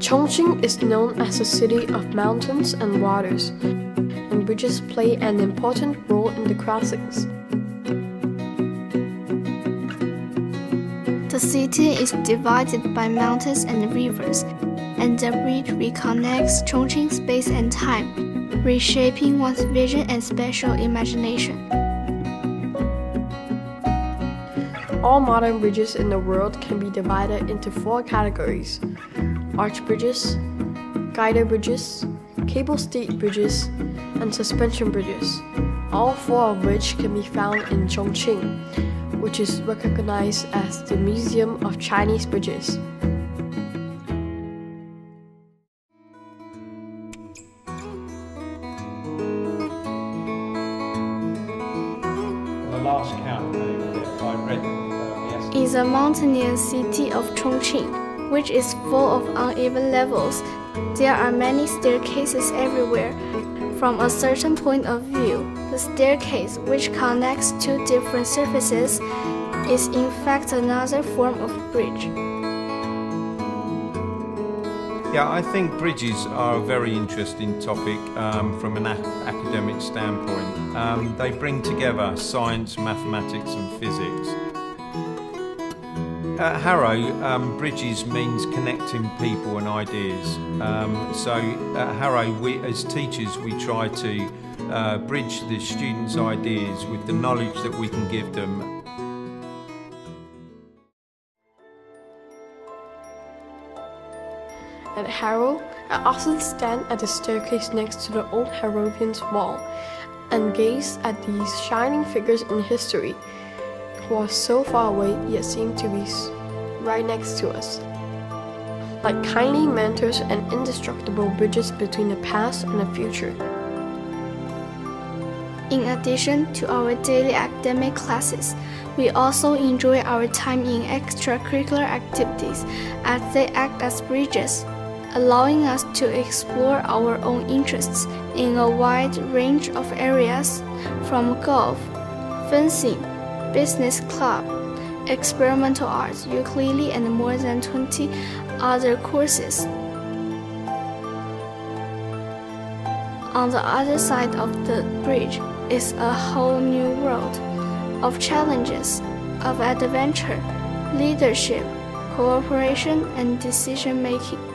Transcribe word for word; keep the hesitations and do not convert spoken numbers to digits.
Chongqing is known as a city of mountains and waters, and bridges play an important role in the crossings. The city is divided by mountains and rivers, and the bridge reconnects Chongqing space and time, reshaping one's vision and spatial imagination. All modern bridges in the world can be divided into four categories: arch bridges, guided bridges, cable-stayed bridges, and suspension bridges, all four of which can be found in Chongqing, which is recognized as the Museum of Chinese Bridges. The last count I read uh, is a mountainous city of Chongqing, which is full of uneven levels. There are many staircases everywhere. From a certain point of view, the staircase, which connects two different surfaces, is in fact another form of bridge. Yeah, I think bridges are a very interesting topic um, from an ac academic standpoint. Um, they bring together science, mathematics and physics. At Harrow, um, bridges means connecting people and ideas. Um, so at Harrow, we, as teachers, we try to uh, bridge the students' ideas with the knowledge that we can give them. At Harrow, I often stand at the staircase next to the old Harrovian's wall and gaze at these shining figures in history, who are so far away yet seem to be right next to us, like kindly mentors and indestructible bridges between the past and the future. In addition to our daily academic classes, we also enjoy our time in extracurricular activities as they act as bridges, allowing us to explore our own interests in a wide range of areas, from golf, fencing, business club, experimental arts, ukulele, and more than twenty other courses. On the other side of the bridge is a whole new world of challenges, of adventure, leadership, cooperation, and decision-making.